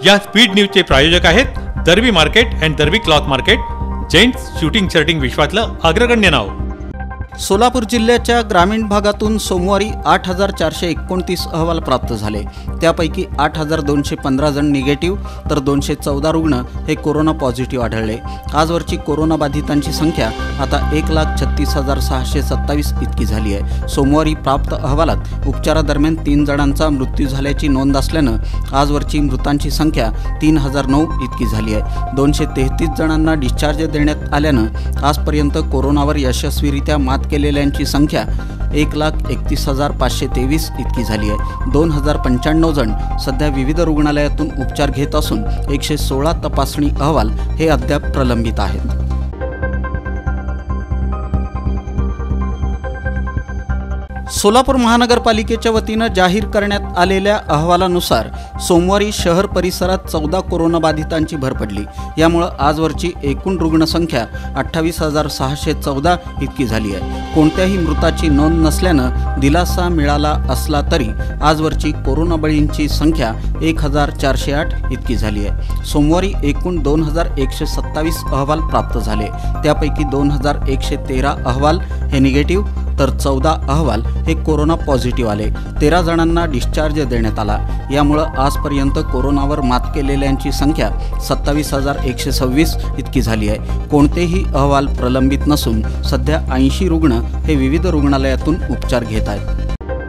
या स्पीड न्यूजचे प्रायोजक आहेत Darbi market and Darbi cloth market, gents suiting shirting विश्वातलं अग्रगण्य नाव। सोलापूर जिल्ह्याच्या ग्रामीण भागातून सोमवारी 8429 अहवाल प्राप्त झाले। त्यापैकी 8215 जण निगेटिव्ह तर 214 रुग्ण हे कोरोना पॉझिटिव्ह आढळले। आजवरची कोरोना बाधितांची संख्या आता 1,36,627 इतकी झाली आहे। सोमवारी प्राप्त अहवालात उपचारादरम्यान 3 जणांचा मृत्यू झाल्याची नोंद असल्यानं आजवरची मृतांची संख्या 3009 इतकी झाली आहे। 233 जणांना डिस्चार्ज देण्यात आल्यानं आजपर्यंत कोरोनावर यशस्वीरित्या मात केलेल्यांची संख्या 1,31,523 इतकी झाली आहे। 2095 जण सध्या विविध रुग्णालयातून उपचार घेत असून 116 तपासणी अहवाल हे अद्याप प्रलंबित आहेत। सोलापूर महानगरपालिकेच्या वतीनं जाहीर करण्यात आलेल्या अहवालानुसार सोमवारी शहर परिसरात 14 कोरोनाबाधितांची भर पडली। यामुळे आजवरची एकूण रुग्णसंख्या 28,614 इतकी झाली आहे। कोणत्याही मृताची नोंद नसल्यानं दिलासा मिळाला असला तरी आजवरची कोरोना बळींची संख्या 1,408 इतकी झाली आहे। सोमवारी एकूण 2,127 अहवाल प्राप्त झाले। त्यापैकी 2,113 अहवाल हे निगेटिव्ह तर 14 अहवाल हे कोरोना पॉझिटिव्ह आले। 13 जणांना डिस्चार्ज देण्यात आला। यामुळे आजपर्यंत कोरोनावर मात केलेल्यांची संख्या 27,126 इतकी झाली आहे। कोणतेही अहवाल प्रलंबित नसून सध्या 80 रुग्ण हे विविध रुग्णालयातून उपचार घेत आहेत।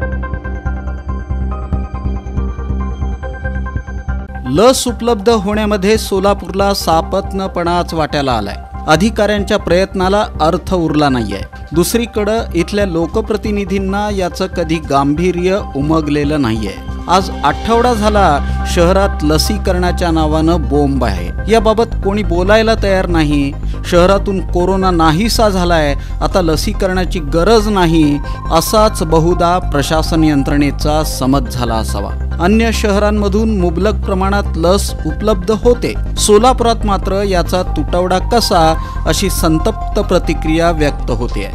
लस उपलब्ध होण्यामध्ये सोलापूरला सापत्नपणाच वाट्याला आलाय। अधिकाऱ्यांच्या प्रयत्नाला अर्थ उरला नाहीये। दुसरीकडे इथल्या लोकप्रतिनिधींना याचं कधी गांभीर्य उमगलेलं नाहीये। आज आठवडा झाला शहरात लसीकरणाच्या नावानं बोंब आहे। याबाबत कोणी बोलायला तयार नाही। शहरातून कोरोना नाहीसा झालाय, आता लसीकरणाची गरज नाही असाच बहुधा प्रशासन यंत्रणेचा समज झाला असावा। अन्य शहरांमधून मुबलक प्रमाणात लस उपलब्ध होते, सोलापुरात मात्र याचा तुटवडा कसा अशी संतप्त प्रतिक्रिया व्यक्त होते।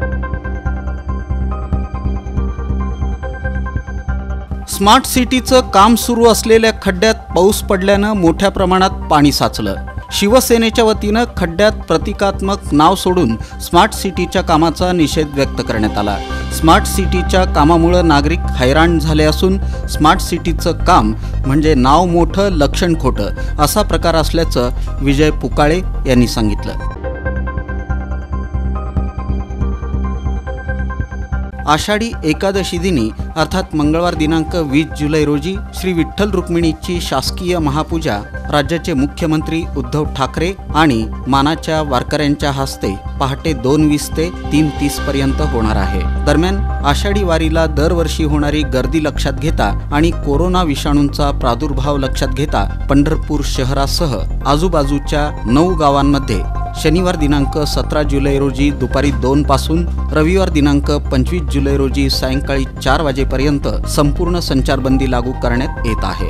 स्मार्ट सिटीचं काम सुरू असलेल्या खड्ड्यात पाऊस पडल्यानं मोठ्या प्रमाणात पाणी साचलं। शिवसेनेच्या वतीनं खड्ड्यात प्रतिकात्मक नाव सोडून स्मार्ट सिटीच्या कामाचा निषेध व्यक्त करण्यात आला। स्मार्ट सिटीच्या कामामुळे नागरिक हैराण झाले असून स्मार्ट सिटीचं काम म्हणजे नाव मोठं लक्षण खोटं असा प्रकार असल्याचं विजय पुकाळे यांनी सांगितलं। आषाढी एकादशी दिनी अर्थात मंगळवार दिनांक 20 जुलै रोजी श्री विठ्ठल रुक्मिणीची शासकीय महापूजा राज्याचे मुख्यमंत्री उद्धव ठाकरे आणि मानाच्या वारकऱ्यांच्या हस्ते पहाटे 2:20 ते 3:30 पर्यंत होणार आहे। दरम्यान आषाढी वारीला दरवर्षी होणारी गर्दी लक्षात घेता आणि कोरोना विषाणूंचा प्रादुर्भाव लक्षात घेता पंढरपूर शहरासह आजूबाजूच्या 9 गावांमध्ये शनिवार दिनांक 17 जुलै रोजी दुपारी 2 पासून रविवार दिनांक 25 जुलै रोजी सायंकाळी 4 वाजेपर्यंत संपूर्ण संचारबंदी लागू करण्यात येत आहे।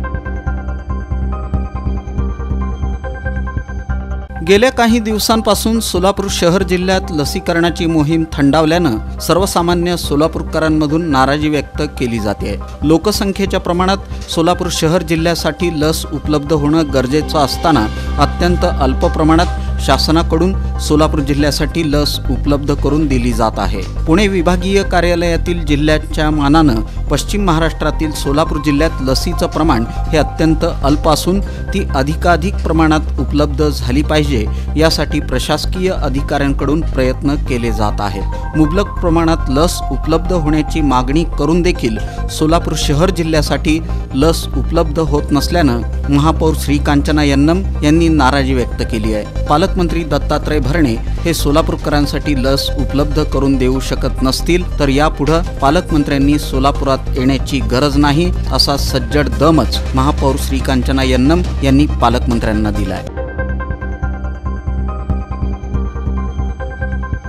गेल्या काही दिवसांपासून सोलापूर शहर जिल्ह्यात लसीकरणाची मोहीम थंडावल्यानं सर्वसामान्य सोलापूरकरांमधून नाराजी व्यक्त केली जाते। लोकसंख्येच्या प्रमाणात सोलापूर शहर जिल्ह्यासाठी लस उपलब्ध होणं गरजेचं असताना अत्यंत अल्प प्रमाणात शासनाकडून सोलापूर जिल्ह्यासाठी लस उपलब्ध करून दिली जात आहे। पुणे विभागीय कार्यालयातील जिल्ह्याच्या मानानं पश्चिम महाराष्ट्रातील सोलापूर जिल्ह्यात लसीचं प्रमाण हे अत्यंत अल्प असून ती अधिकाधिक प्रमाणात उपलब्ध झाली पाहिजे यासाठी प्रशासकीय अधिकाऱ्यांकडून प्रयत्न केले जात आहेत। मुबलक प्रमाणात लस उपलब्ध होण्याची मागणी करून देखील सोलापूर शहर जिल्ह्यासाठी लस उपलब्ध होत नसल्यानं महापौर श्रीकांचना यन्नम यांनी नाराजी व्यक्त केली आहे। पालकमंत्री दत्तात्रय भरणे हे सोलापूरकरांसाठी लस उपलब्ध करून देऊ शकत नसतील तर यापुढे पालकमंत्र्यांनी सोलापुरात येण्याची गरज नाही असा सज्जड दमच महापौर श्रीकांचना यन्नम यांनी पालकमंत्र्यांना दिलाय।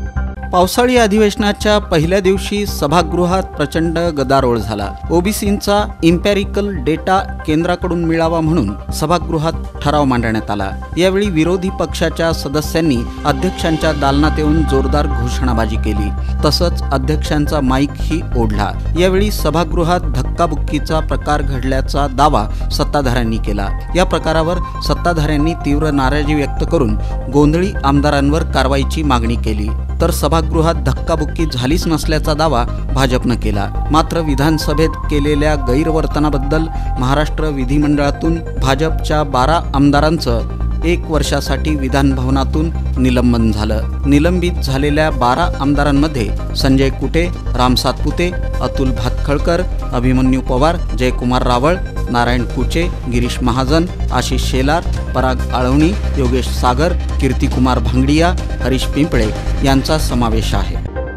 पावसाळी अधिवेशनाच्या पहिल्या दिवशी सभागृहात प्रचंड गदारोळ झाला। ओबीसींचा इम्पॅरिकल डेटा केंद्राकडून मिळावा म्हणून सभागृहात ठराव मांडण्यात आला। यावेळी विरोधी पक्षाच्या सदस्यांनी अध्यक्षांच्या दालनात येऊन जोरदार घोषणाबाजी केली, तसंच अध्यक्षांचा माईकही ओढला। यावेळी सभागृहात धक्काबुक्कीचा प्रकार घडल्याचा दावा सत्ताधाऱ्यांनी केला। या प्रकारावर सत्ताधाऱ्यांनी तीव्र नाराजी व्यक्त करून गोंधळी आमदारांवर कारवाईची मागणी केली, तर सभागृहात धक्काबुक्की झालीच नसल्याचा दावा भाजपनं केला। मात्र विधानसभेत केलेल्या गैरवर्तनाबद्दल महाराष्ट्र विधिमंडळातून भाजपच्या 12 आमदारांचं 1 वर्षासाठी विधान भवनातून निलंबन झालं। निलंबित झालेल्या 12 आमदारांमध्ये संजय कुटे, राम सातपुते, अतुल भातखळकर, अभिमन्यू पवार, जयकुमार रावळ, नारायण कुचे, गिरीश महाजन, आशिष शेलार, पराग आळवणी, योगेश सागर, कीर्तिकुमार भांगडिया, हरीश पिंपळे यांचा समावेश आहे।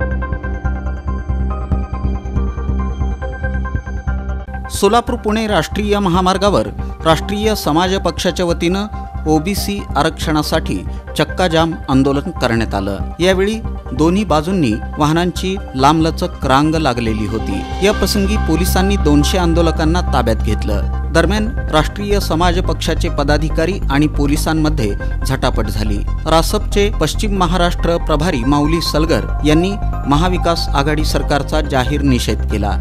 सोलापूर पुणे राष्ट्रीय महामार्गावर राष्ट्रीय समाज पक्षाच्या वतीनं ओबीसी आरक्षणासाठी चक्काजाम आंदोलन करण्यात आलं। यावेळी दोन्ही बाजूंनी वाहनांची लांबलचक रांग लागलेली होती। या प्रसंगी पोलिसांनी 200 आंदोलकांना ताब्यात घेतलं। दरम्यान राष्ट्रीय समाज पक्षाचे पदाधिकारी आणि पोलिसांमध्ये झटापट झाली। रासपचे पश्चिम महाराष्ट्र प्रभारी माऊली सलगर यांनी महाविकास आघाडी सरकारचा जाहीर निषेध केला।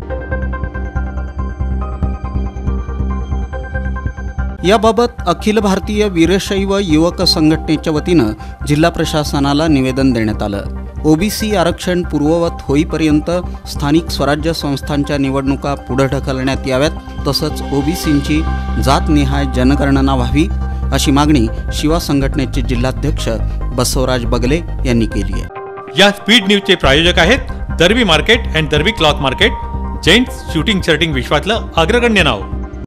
याबाबत अखिल भारतीय वीरशैव युवक संघटनेच्या वतीनं जिल्हा प्रशासनाला निवेदन देण्यात आलं। ओबीसी आरक्षण पूर्ववत होईपर्यंत स्थानिक स्वराज्य संस्थांच्या निवडणुका पुढे ढकलण्यात याव्यात, तसंच ओबीसींची जातनिहाय जनगणना व्हावी अशी मागणी शिवा संघटनेचे जिल्हाध्यक्ष बसवराज बगले यांनी केली आहे। या स्पीड न्यूजचे प्रायोजक आहेत Darbi market and Darbi cloth market, gents suiting shirting विश्वातलं अग्रगण्य नाव।